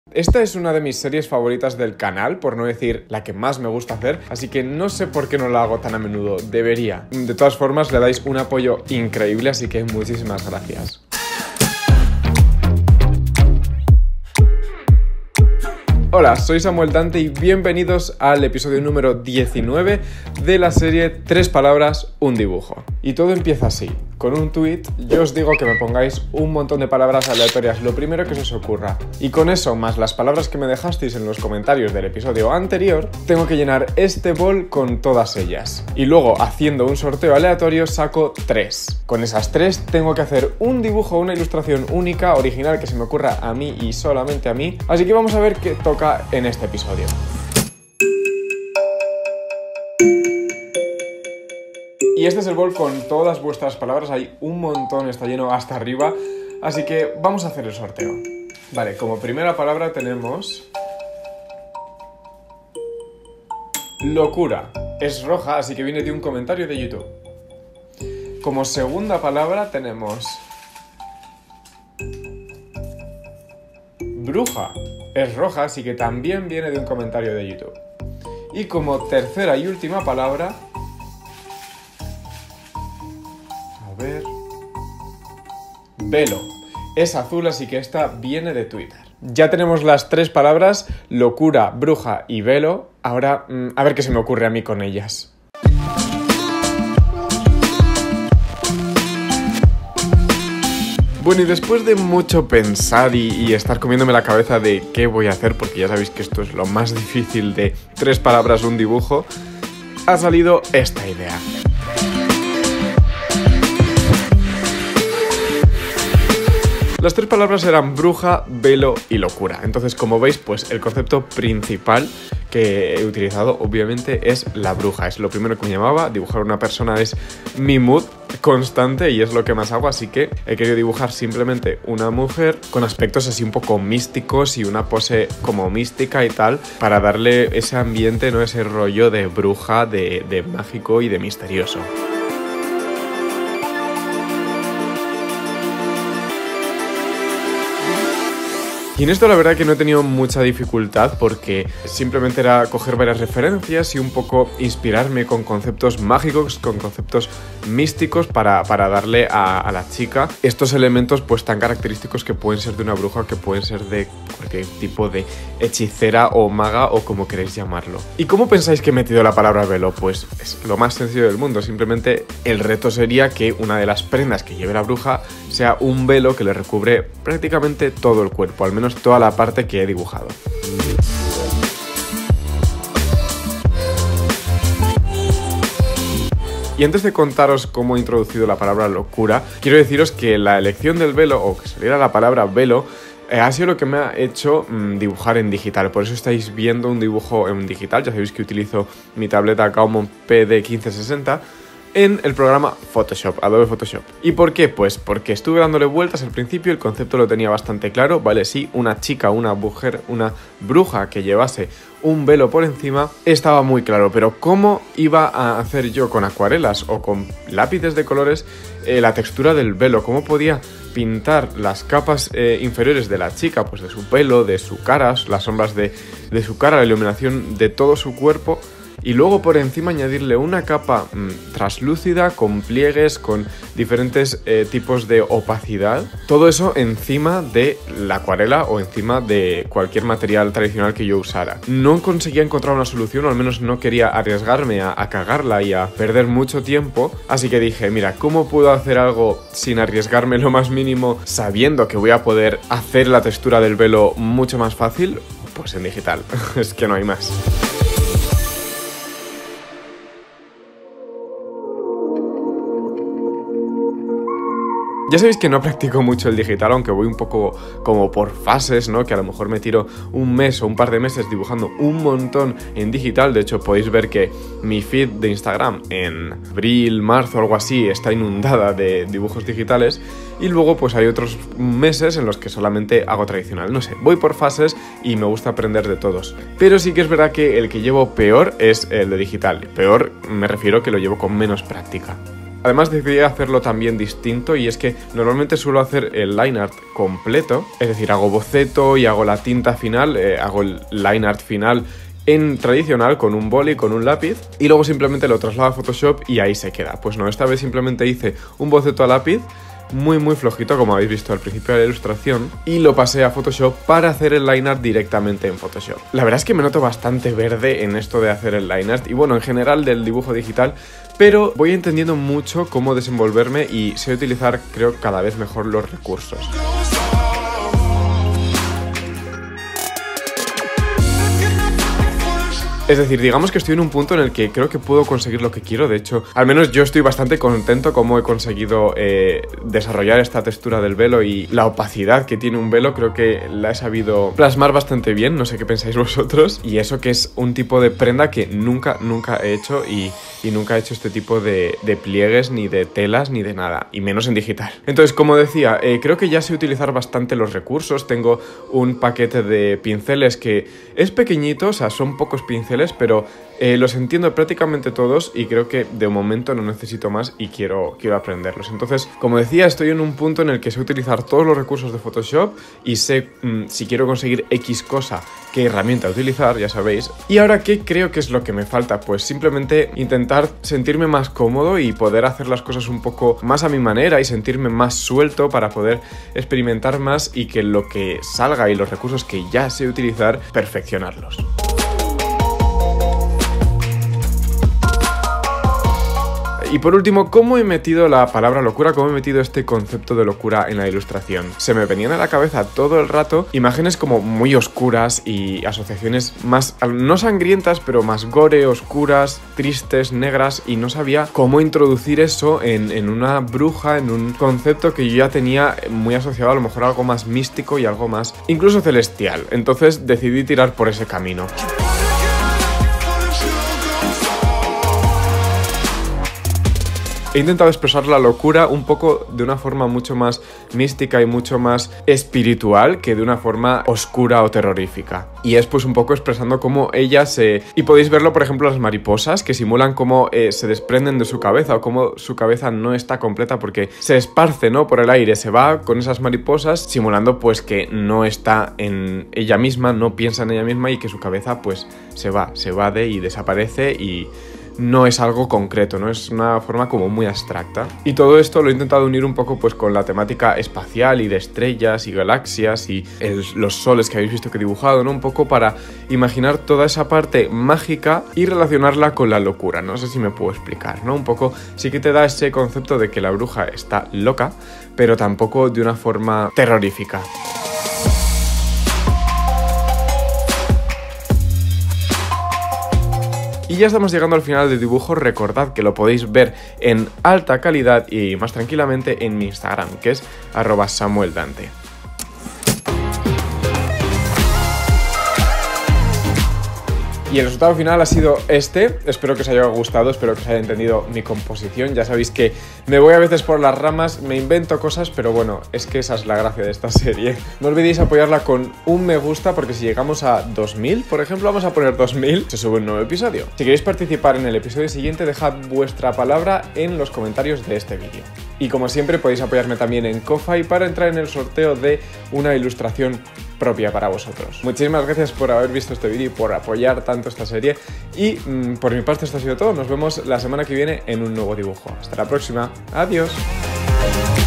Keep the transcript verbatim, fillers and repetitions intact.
Esta es una de mis series favoritas del canal, por no decir la que más me gusta hacer, así que no sé por qué no la hago tan a menudo, debería. De todas formas, le dais un apoyo increíble, así que muchísimas gracias. Hola, soy Samuel Dante y bienvenidos al episodio número diecinueve de la serie Tres palabras, un dibujo. Y todo empieza así. Con un tweet yo os digo que me pongáis un montón de palabras aleatorias, lo primero que se os ocurra. Y con eso, más las palabras que me dejasteis en los comentarios del episodio anterior, tengo que llenar este bol con todas ellas. Y luego, haciendo un sorteo aleatorio, saco tres. Con esas tres tengo que hacer un dibujo, una ilustración única, original, que se me ocurra a mí y solamente a mí. Así que vamos a ver qué toca en este episodio. Y este es el bol con todas vuestras palabras, hay un montón, está lleno hasta arriba, así que vamos a hacer el sorteo. Vale, como primera palabra tenemos... locura. Es roja, así que viene de un comentario de YouTube. Como segunda palabra tenemos... bruja. Es roja, así que también viene de un comentario de YouTube. Y como tercera y última palabra... a ver... velo. Es azul, así que esta viene de Twitter. Ya tenemos las tres palabras, locura, bruja y velo. Ahora, mmm, a ver qué se me ocurre a mí con ellas. Bueno, y después de mucho pensar y, y estar comiéndome la cabeza de qué voy a hacer, porque ya sabéis que esto es lo más difícil de tres palabras, un dibujo, ha salido esta idea. Las tres palabras eran bruja, velo y locura. Entonces, como veis, pues el concepto principal que he utilizado, obviamente, es la bruja. Es lo primero que me llamaba. Dibujar a una persona es mi mood constante y es lo que más hago. Así que he querido dibujar simplemente una mujer con aspectos así un poco místicos y una pose como mística y tal, para darle ese ambiente, ¿no? Ese rollo de bruja, de, de mágico y de misterioso. Y en esto la verdad que no he tenido mucha dificultad porque simplemente era coger varias referencias y un poco inspirarme con conceptos mágicos, con conceptos místicos para, para darle a, a la chica estos elementos pues tan característicos que pueden ser de una bruja, que pueden ser de cualquier tipo de hechicera o maga o como queréis llamarlo. ¿Y cómo pensáis que he metido la palabra velo? Pues es lo más sencillo del mundo, simplemente el reto sería que una de las prendas que lleve la bruja sea un velo que le recubre prácticamente todo el cuerpo, al menos toda la parte que he dibujado. Y antes de contaros cómo he introducido la palabra locura, quiero deciros que la elección del velo, o que saliera la palabra velo, eh, ha sido lo que me ha hecho mmm, dibujar en digital. Por eso estáis viendo un dibujo en digital. Ya sabéis que utilizo mi tableta Gaumon P D quince sesenta en el programa Photoshop, Adobe Photoshop. ¿Y por qué? Pues porque estuve dándole vueltas al principio, el concepto lo tenía bastante claro, vale, sí, una chica, una mujer, una bruja que llevase un velo por encima, estaba muy claro, pero ¿cómo iba a hacer yo con acuarelas o con lápices de colores eh, la textura del velo? ¿Cómo podía pintar las capas eh, inferiores de la chica, pues de su pelo, de su cara, las sombras de, de su cara, la iluminación de todo su cuerpo? Y luego por encima añadirle una capa mmm, translúcida, con pliegues, con diferentes eh, tipos de opacidad. Todo eso encima de la acuarela o encima de cualquier material tradicional que yo usara. No conseguía encontrar una solución, o al menos no quería arriesgarme a, a cagarla y a perder mucho tiempo. Así que dije, mira, ¿cómo puedo hacer algo sin arriesgarme lo más mínimo, sabiendo que voy a poder hacer la textura del velo mucho más fácil? Pues en digital, es que no hay más. Ya sabéis que no practico mucho el digital, aunque voy un poco como por fases, ¿no? Que a lo mejor me tiro un mes o un par de meses dibujando un montón en digital. De hecho, podéis ver que mi feed de Instagram en abril, marzo o algo así está inundada de dibujos digitales. Y luego pues hay otros meses en los que solamente hago tradicional. No sé, voy por fases y me gusta aprender de todos. Pero sí que es verdad que el que llevo peor es el de digital. Peor me refiero que lo llevo con menos práctica. Además decidí hacerlo también distinto, y es que normalmente suelo hacer el line art completo, es decir, hago boceto y hago la tinta final, eh, hago el line art final en tradicional con un boli, con un lápiz, y luego simplemente lo traslado a Photoshop y ahí se queda. Pues no, esta vez simplemente hice un boceto a lápiz, muy muy flojito como habéis visto al principio de la ilustración, y lo pasé a Photoshop para hacer el line art directamente en Photoshop. La verdad es que me noto bastante verde en esto de hacer el line art y bueno, en general del dibujo digital, pero voy entendiendo mucho cómo desenvolverme y sé utilizar, creo, cada vez mejor los recursos. Es decir, digamos que estoy en un punto en el que creo que puedo conseguir lo que quiero. De hecho, al menos yo estoy bastante contento cómo he conseguido eh, desarrollar esta textura del velo y la opacidad que tiene un velo. Creo que la he sabido plasmar bastante bien, no sé qué pensáis vosotros. Y eso que es un tipo de prenda que nunca, nunca he hecho y, y nunca he hecho este tipo de, de pliegues, ni de telas, ni de nada, y menos en digital. Entonces, como decía, eh, creo que ya sé utilizar bastante los recursos. Tengo un paquete de pinceles que es pequeñito, o sea, son pocos pinceles, pero eh, los entiendo prácticamente todos y creo que de momento no necesito más y quiero, quiero aprenderlos. Entonces, como decía, estoy en un punto en el que sé utilizar todos los recursos de Photoshop y sé mmm, si quiero conseguir X cosa, qué herramienta utilizar, ya sabéis. Y ahora, ¿qué creo que es lo que me falta? Pues simplemente intentar sentirme más cómodo y poder hacer las cosas un poco más a mi manera y sentirme más suelto para poder experimentar más y que lo que salga y los recursos que ya sé utilizar, perfeccionarlos. Y por último, ¿cómo he metido la palabra locura? ¿Cómo he metido este concepto de locura en la ilustración? Se me venían a la cabeza todo el rato imágenes como muy oscuras y asociaciones más, no sangrientas, pero más gore, oscuras, tristes, negras, y no sabía cómo introducir eso en, en una bruja, en un concepto que yo ya tenía muy asociado a lo mejor a algo más místico y algo más incluso celestial. Entonces decidí tirar por ese camino. He intentado expresar la locura un poco de una forma mucho más mística y mucho más espiritual que de una forma oscura o terrorífica. Y es pues un poco expresando cómo ella se... Y podéis verlo, por ejemplo, las mariposas, que simulan cómo eh, se desprenden de su cabeza o cómo su cabeza no está completa porque se esparce, ¿no?, por el aire, se va con esas mariposas, simulando pues que no está en ella misma, no piensa en ella misma y que su cabeza pues se va, se evade y desaparece y... no es algo concreto, ¿no? Es una forma como muy abstracta. Y todo esto lo he intentado unir un poco pues con la temática espacial y de estrellas y galaxias y el, los soles que habéis visto que he dibujado, ¿no? Un poco para imaginar toda esa parte mágica y relacionarla con la locura. No sé si me puedo explicar, ¿no? Un poco sí que te da ese concepto de que la bruja está loca, pero tampoco de una forma terrorífica. Y ya estamos llegando al final del dibujo. Recordad que lo podéis ver en alta calidad y más tranquilamente en mi Instagram, que es arroba samueldante. Y el resultado final ha sido este. Espero que os haya gustado, espero que os haya entendido mi composición. Ya sabéis que me voy a veces por las ramas, me invento cosas, pero bueno, es que esa es la gracia de esta serie. No olvidéis apoyarla con un me gusta, porque si llegamos a dos mil, por ejemplo, vamos a poner dos mil, se sube un nuevo episodio. Si queréis participar en el episodio siguiente, dejad vuestra palabra en los comentarios de este vídeo. Y como siempre, podéis apoyarme también en Ko-Fi para entrar en el sorteo de una ilustración propia para vosotros. Muchísimas gracias por haber visto este vídeo y por apoyar tanto esta serie. Y mmm, por mi parte esto ha sido todo. Nos vemos la semana que viene en un nuevo dibujo. Hasta la próxima. Adiós.